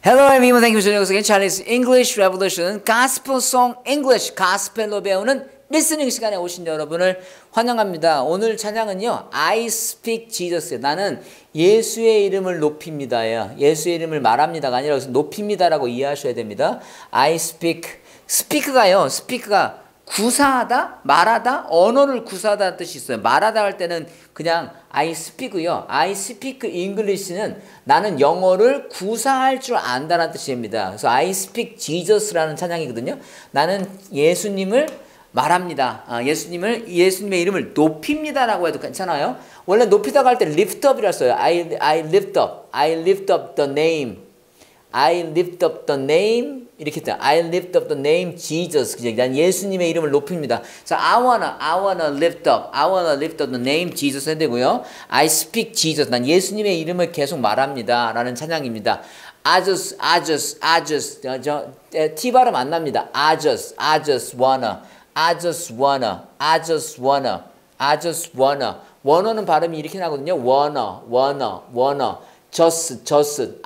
Hello everyone, thank you for joining us again. Charlie's English Revolution, Gospel Song English, 가스펠로 배우는 리스닝 시간에 오신 여러분을 환영합니다. 오늘 찬양은요, I speak Jesus. 나는 예수의 이름을 높입니다. 예수의 이름을 말합니다가 아니라 높입니다라고 이해하셔야 됩니다. I speak, speak가 구사하다, 말하다, 언어를 구사하다는 뜻이 있어요. 말하다 할 때는 그냥 I speak고요. I speak English는 나는 영어를 구사할 줄 안다는 뜻입니다. 그래서 I speak Jesus라는 찬양이거든요. 나는 예수님을 말합니다. 예수님의 이름을 높입니다라고 해도 괜찮아요. 원래 높이다가 할 때 lift up이라 써요. I lift up the name. I lift up the name. 이렇게 돼. I lift up the name Jesus. 난 예수님의 이름을 높입니다. 그래서 I wanna lift up the name Jesus 해야 되고요. I speak Jesus. 난 예수님의 이름을 계속 말합니다. 라는 찬양입니다. I just T 발음 안 납니다. I just wanna. 원어는 발음이 이렇게 나거든요. wanna. just.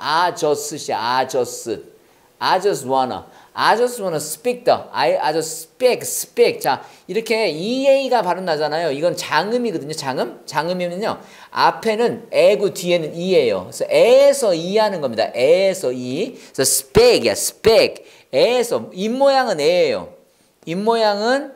I just wanna speak I just speak. 자, 이렇게 EA가 발음 나잖아요. 이건 장음이거든요. 장음이면요. 앞에는 에고 뒤에는 이예요. 그래서 에에서 이 하는 겁니다. 에에서 이. 그래서 speak. 에에서 입모양은 에예요. 입모양은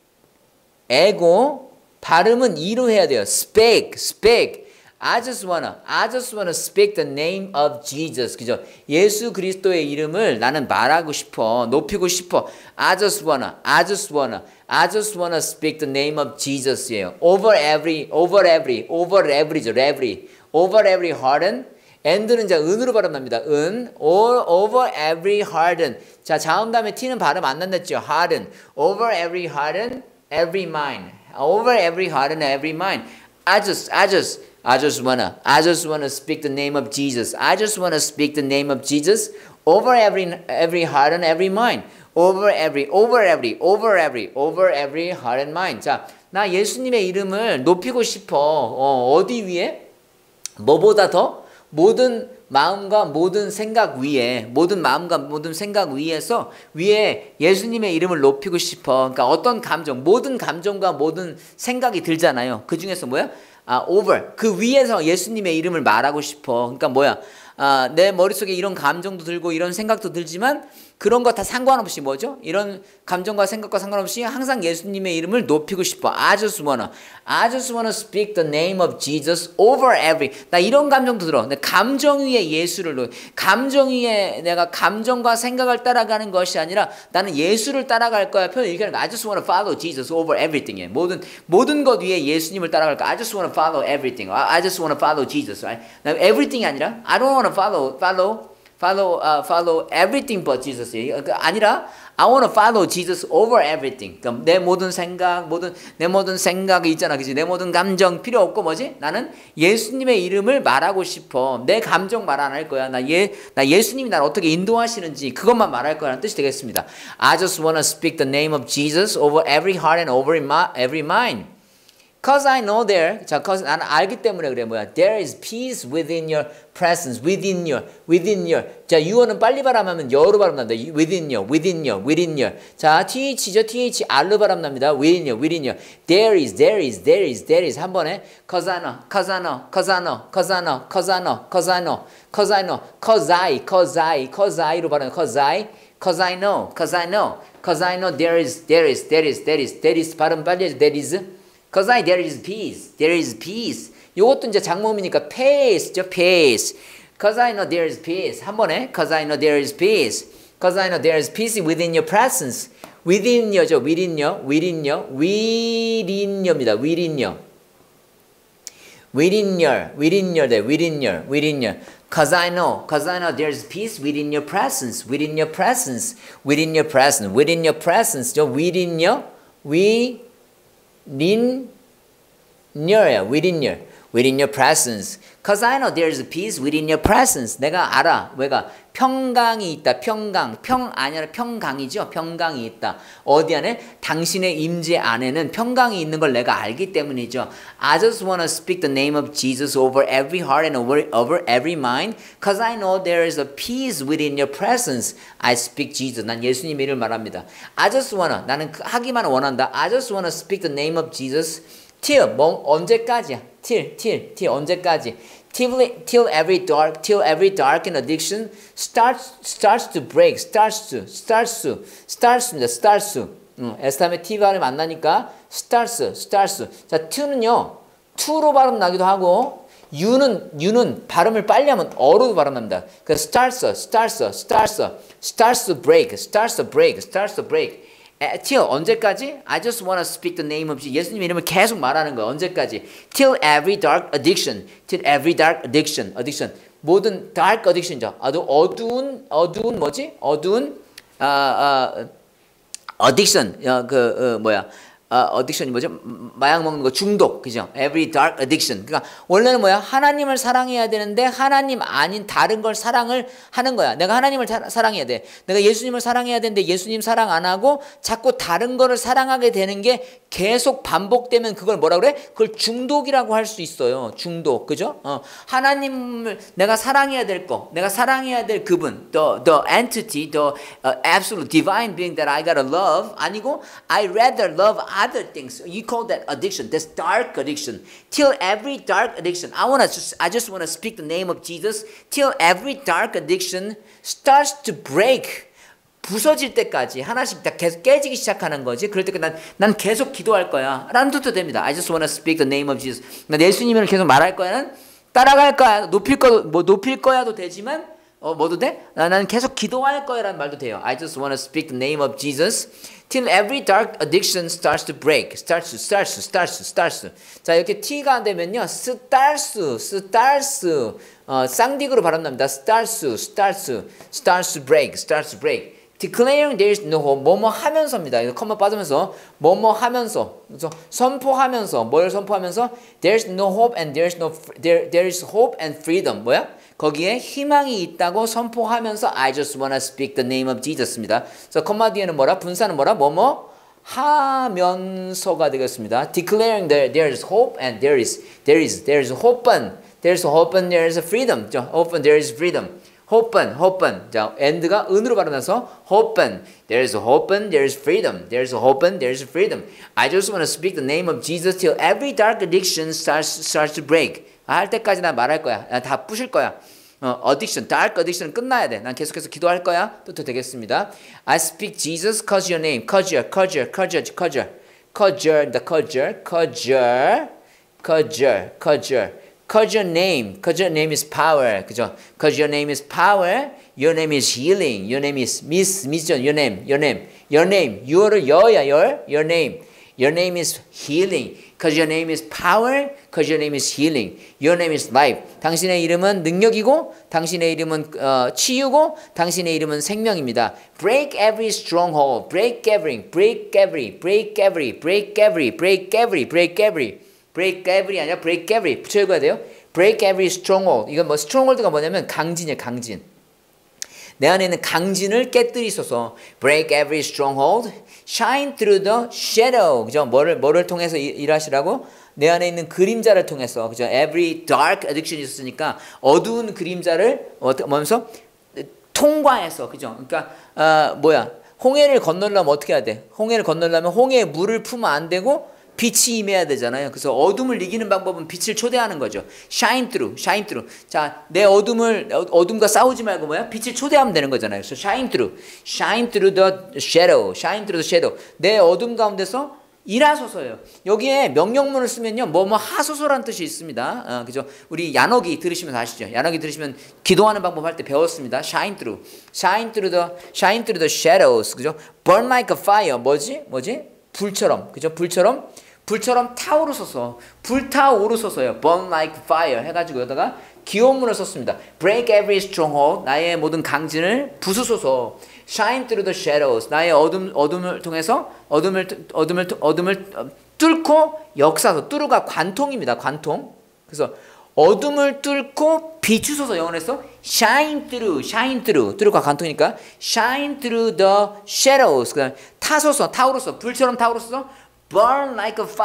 에고 발음은 이로 해야 돼요. speak. I just wanna speak the name of Jesus. 그죠? 예수 그리스도의 이름을 나는 말하고 싶어. 높이고 싶어. I just wanna speak the name of Jesus예요. Over every heart and는 이제 은으로 발음납니다. over every heart. 자, 자음 다음에 t는 발음 안 난댔죠. heart. over every heart and every mind. over every heart and every mind. I just wanna speak the name of Jesus. I just wanna speak the name of Jesus over every heart and every mind. over every heart and mind. 자, 나 예수님의 이름을 높이고 싶어. 어디 위에? 뭐보다 더? 모든 마음과 모든 생각 위에서 위에 예수님의 이름을 높이고 싶어. 그러니까 어떤 감정, 모든 감정과 모든 생각이 들잖아요. 그 중에서 뭐야? over. 그 위에서 예수님의 이름을 말하고 싶어. 그러니까 뭐야? 내 머릿속에 이런 감정도 들고 이런 생각도 들지만 그런 거 다 상관없이 뭐죠? 이런 감정과 생각과 상관없이 항상 예수님의 이름을 높이고 싶어. I just wanna speak the name of Jesus over every. 나 이런 감정도 들어. 내 감정 위에 예수를 감정 위에 내가 감정과 생각을 따라가는 것이 아니라 나는 예수를 따라갈 거야. 표현 이렇게 하는 거. I just wanna follow Jesus over everything. 모든 것 위에 예수님을 따라갈 거야. I just wanna follow everything. I just wanna follow Jesus. Right? 나 everything이 아니라 I don't wanna follow everything but Jesus. 아니라 I want to follow Jesus over everything. 그러니까 내 모든 생각이 있잖아, 그지? 내 모든 감정 필요 없고 뭐지? 나는 예수님의 이름을 말하고 싶어. 내 감정 말 안 할 거야. 나 예수님이 나를 어떻게 인도하시는지 그것만 말할 거라는 뜻이 되겠습니다. I just want to speak the name of Jesus over every heart and over every mind. Cause I know cause 나는 알기 때문에 그래. 뭐야? There is peace within your presence. Within your. 자, 유어는 빨리 발음하면 여로 발음납니다. Within your. 자, th죠. r로 발음납니다. Within your. There is. 한 번에. Cause I know. Cause I로 발음해. Cause I know. There is. 발음 빨리 해줘. There is. Cause there is peace. 요것도 이제 장모음이니까 pace죠, pace. Cause I know there is peace. 한 번에, cause I know there is peace. Cause I know there is peace within your presence. within yo죠, within yo입니다. within your. Cause I know there is peace within your presence. within your presence. 죠, within your. within your presence. Cause I know there's peace within your presence. 내가 알아. 왜가? 평강이 있다. 평강. 평 아니라 평강이죠. 평강이 있다. 어디 안에? 당신의 임재 안에는 평강이 있는 걸 내가 알기 때문이죠. I just want to speak the name of Jesus over every heart and over every mind. Cause I know there is a peace within your presence. I speak Jesus. 난 예수님 이름을 말합니다. I just wanna. 나는 하기만 원한다. I just wanna speak the name of Jesus. Till 언제까지야? Till 언제까지? Till every dark and addiction starts to break. starts. 에스타메 T발음이 만나니까 starts. 자, to는요. to로 발음 나기도 하고 U는 발음을 빨리 하면 어로 발음납니다. 그 starts to break. Till 언제까지? I just want to speak the name of Jesus. 예수님 이름을 계속 말하는 거야. 언제까지? Till every dark addiction. 모든 dark addiction이죠. 아주 어두운 뭐지? addiction. 어딕션이 뭐죠? 마약 먹는 거 중독, 그죠? Every dark addiction. 그러니까 원래는 뭐야? 하나님을 사랑해야 되는데 하나님 아닌 다른 걸 사랑을 하는 거야. 내가 하나님을 사랑해야 돼. 내가 예수님을 사랑해야 되는데 예수님 사랑 안 하고 자꾸 다른 거를 사랑하게 되는 게 계속 반복되면 그걸 뭐라 그래? 그걸 중독이라고 할 수 있어요. 중독, 그죠? 하나님을 내가 사랑해야 될 거, 내가 사랑해야 될 그분, the entity, the absolute divine being that I gotta love 아니고 I rather love other things. You call that addiction. That's dark addiction. Till every dark addiction. I just want to speak the name of Jesus. Till every dark addiction starts to break. 부서질 때까지 하나씩 다 계속 깨지기 시작하는 거지. 그럴 때 난 계속 기도할 거야. 라는 뜻도 됩니다. I just want to speak the name of Jesus. 난 예수님을 계속 말할 거야는 따라갈 거야. 높일 거야도 되지만 뭐도 돼? 나는 계속 기도할 거야라는 말도 돼요. I just want to speak the name of Jesus till every dark addiction starts to break. starts. 자, 이렇게 T가 안 되면요. starts. 쌍딕으로 발음납니다. starts to break. Declaring there is no hope. 뭐뭐 하면서입니다. 이거 컴마 빠지면서 뭐뭐 하면서. 그래서 선포하면서 뭘 선포하면서 there is no hope and there is hope and freedom. 뭐야? 거기에 희망이 있다고 선포하면서 I just wanna speak the name of Jesus입니다. 그래서 컴마 뒤에는 뭐라? 분사는 뭐라? 뭐뭐 하면서가 되겠습니다. Declaring there is hope and there is hope and there is freedom. hope and there is freedom. hope. 자, and가 은으로 발음나서 hope. There is hope and there is freedom. There is hope and there is freedom. I just want to speak the name of Jesus till every dark addiction starts to break. 할 때까지 나 말할 거야. 다 부실 거야. addiction, dark addiction 끝나야 돼. 난 계속해서 기도할 거야. 뜻도 되겠습니다. I speak Jesus cause your name. cause your name is power. 그죠? Cause your name is power. Your name is healing. Your name is 미스죠? Your name. Your name. Your name is healing. Cause your name is power. Cause your name is healing. Your name is life. 당신의 이름은 능력이고, 당신의 이름은 치유고, 당신의 이름은 생명입니다. Break every stronghold. Break every 아니라 break every 붙여야 돼요. break every stronghold. 이건 뭐 stronghold가 뭐냐면 강진이에요. 강진. 내 안에 있는 강진을 깨뜨리소서. break every stronghold. shine through the shadow. 그죠? 뭐를 통해서 일하시라고? 내 안에 있는 그림자를 통해서. 그죠? every dark addiction이 있었으니까 어두운 그림자를 뭐면서 통과해서. 그죠? 그러니까 홍해를 건너려면 어떻게 해야 돼? 홍해를 건너려면 홍해에 물을 품으면 안 되고 빛이 임해야 되잖아요. 그래서 어둠을 이기는 방법은 빛을 초대하는 거죠. shine through. 자, 내 어둠과 싸우지 말고 빛을 초대하면 되는 거잖아요. 그래서 shine through the shadow. 내 어둠 가운데서 일하소서요. 여기에 명령문을 쓰면요, 하소서라는 뜻이 있습니다. 그죠? 우리 야너기 들으시면 아시죠? 야너기 들으시면 기도하는 방법 할 때 배웠습니다. shine through the shadows. 그죠? burn like a fire. 뭐지? 불처럼, 그죠? 불처럼 타오르소서. 불타오르소서요. burn like fire 해가지고 여기다가 기원문을 썼습니다. break every stronghold. 나의 모든 강진을 부수소서. shine through the shadows. 나의 어둠을 통해서 어둠을 뚫고 역사소. 뚜루가 관통입니다. 관통. 그래서 어둠을 뚫고 비추소서 영어에서 shine through through가 관통이니까 shine through the shadows 그다음 타소서 타오르서 불처럼 타오르서 burn like a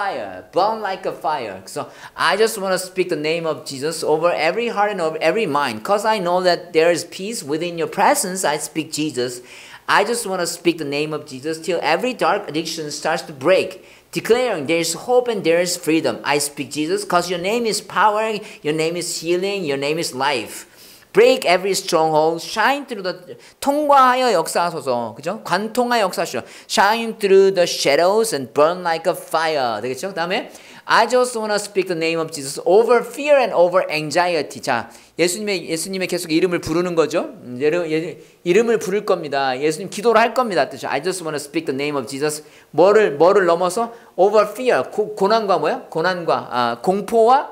fire 그래서 I just want to speak the name of Jesus over every heart and over every mind because I know that there is peace within your presence. I speak Jesus. I just want to speak the name of Jesus till every dark addiction starts to break. Declaring there is hope and there is freedom. I speak Jesus because your name is power, your name is healing, your name is life. Break every stronghold, shine through the 통과하여 역사하소서, 그죠? 관통하여 역사하시오. Shine through the shadows and burn like a fire. 되겠죠? 그다음에 I just want to speak the name of Jesus over fear and over anxiety. 자, 예수님의 계속 이름을 부르는 거죠. 이름을 부를 겁니다. 예수님 기도를 할 겁니다. 뜻이 I just want to speak the name of Jesus. 뭐를 넘어서 over fear 고난과 뭐야? 고난과 공포와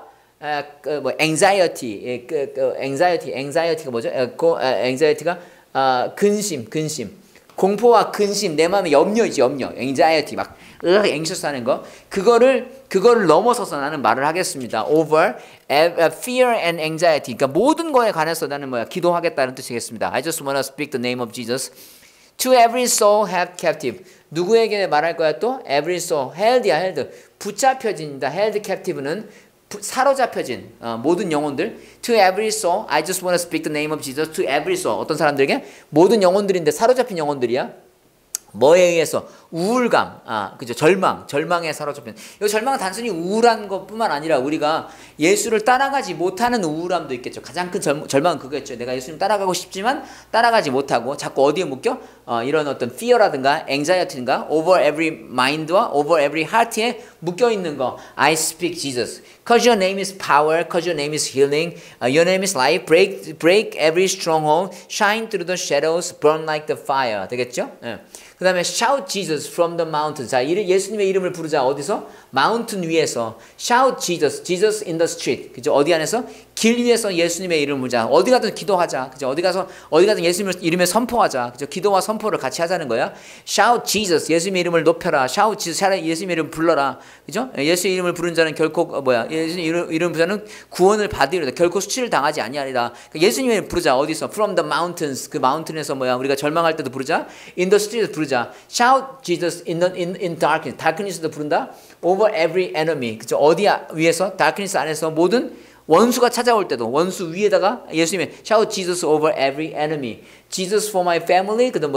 anxiety, anxiety가 뭐죠? anxiety가 근심, 공포와 근심, 내 마음에 염려이지, anxiety 막 anxious 하는 거, 그거를 넘어서서 나는 말을 하겠습니다. Over fear and anxiety, 그러니까 모든 거에 관해서 나는 기도하겠다는 뜻이겠습니다. I just want to speak the name of Jesus. To every soul held captive. 누구에게 말할 거야 또? Every soul, held, 붙잡혀진다. held captive는 사로잡혀진 모든 영혼들. To every soul, I just want to speak the name of Jesus. To every soul, 어떤 사람들에게? 모든 영혼들인데 사로잡힌 영혼들이야. 뭐에 의해서? 우울감, 그죠? 절망에 사로잡힌. 이 절망은 단순히 우울한 것뿐만 아니라 우리가 예수를 따라가지 못하는 우울함도 있겠죠. 가장 큰 절망은 그거겠죠. 내가 예수님 따라가고 싶지만 따라가지 못하고 자꾸 어디에 묶여? 이런 어떤 fear라든가 anxiety인가 over every mind와 over every heart에 묶여 있는 거. I speak Jesus. Cause your name is power, cause your name is healing, your name is life. Break every stronghold, shine through the shadows, burn like the fire. 되겠죠? 예. 그 다음에 shout Jesus from the mountain. 자, 예수님의 이름을 부르자. 어디서? 마운틴 위에서. shout Jesus, Jesus in the street. 그죠? 어디 안에서? 길 위에서 예수님의 이름을 부르자. 어디 가든 기도하자. 그죠? 어디 가든 예수님의 이름에 선포하자. 그죠? 기도와 선포를 같이 하자는 거야. shout Jesus, 예수님의 이름을 높여라. shout Jesus, 예수님의 이름을 불러라. 그죠? 예수의 이름을 부른 자는 결코 예수님의 이름을 부른 자는 구원을 받으리라. 결코 수치를 당하지 아니하리라. 그러니까 예수님의 이름을 부르자. 어디서? From the mountains. 그 마운틴에서 우리가 절망할 때도 부르자. In the street 부르자. Shout Jesus in darkness. darkness도 부른다. Over every enemy. 그죠? 어디 위에서? darkness 안에서 모든 원수가 찾아올 때도 원수 위에다가 예수님의 shout Jesus over every enemy. Jesus for my family. 그다음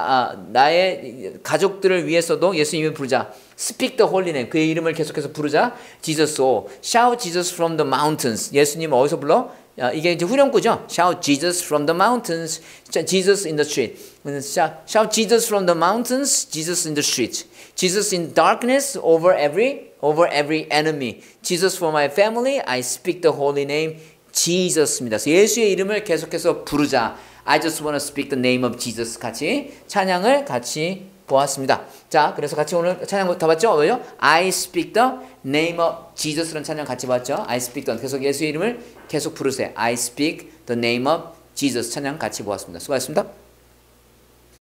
나의 가족들을 위해서도 예수님을 부르자. Speak the holy name. 그의 이름을 계속해서 부르자. Jesus. Shout Jesus from the mountains. 예수님 어디서 불러? 이게 이제 후렴구죠. Shout Jesus from the mountains. Jesus in the street. Shout Jesus from the mountains. Jesus in the street. Jesus in darkness over every enemy. Jesus for my family. I speak the holy name. Jesus입니다. 예수의 이름을 계속해서 부르자. I just want to speak the name of Jesus. 같이 찬양을 같이 보았습니다. 자, 그래서 같이 오늘 찬양 다 봤죠? 왜요? I speak the name of Jesus라는 찬양 같이 봤죠? I speak the 계속 예수의 이름을 계속 부르세요. I speak the name of Jesus 찬양 같이 보았습니다. 수고하셨습니다.